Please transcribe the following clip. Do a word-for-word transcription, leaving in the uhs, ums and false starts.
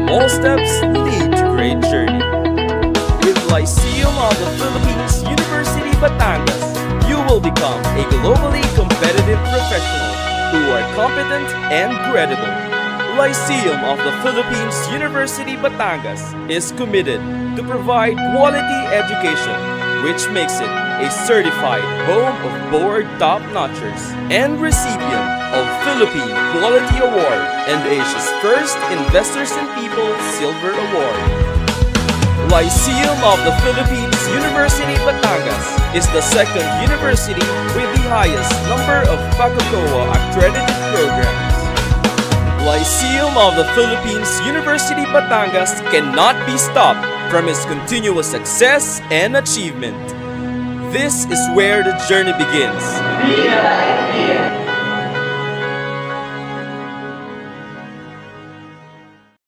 Small steps lead to great journey. With Lyceum of the Philippines, University Batangas, you will become a globally competitive professional who are competent and credible. Lyceum of the Philippines, University Batangas is committed to provide quality education, which makes it a certified home of board top-notchers and recipient of Philippine Quality Award and Asia's first Investors in People Silver Award. Lyceum of the Philippines, University Batangas is the second university with the highest number of PACOCOA accredited programs. Lyceum of the Philippines, University Batangas cannot be stopped from its continuous success and achievement. This is where the journey begins.